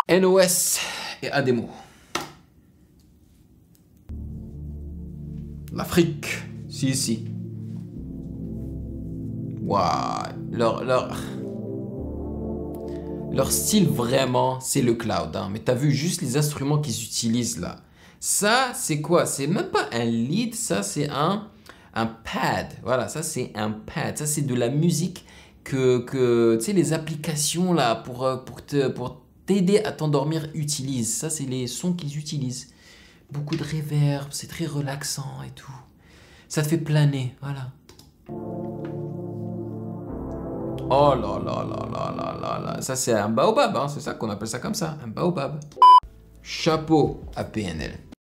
NOS et Ademo. L'Afrique. Si. Waouh. Leur style vraiment, c'est le cloud. Hein. Mais t'as vu juste les instruments qu'ils utilisent là. Ça, c'est quoi? C'est même pas un lead, ça c'est un pad. Voilà, ça c'est un pad. Ça c'est de la musique que tu sais, les applications là pour t'aider à t'endormir utilisent. Ça c'est les sons qu'ils utilisent. Beaucoup de reverb, c'est très relaxant et tout. Ça te fait planer, voilà. Oh là là là là là là là. Ça c'est un baobab, hein. C'est ça qu'on appelle ça comme ça, un baobab. Chapeau à PNL.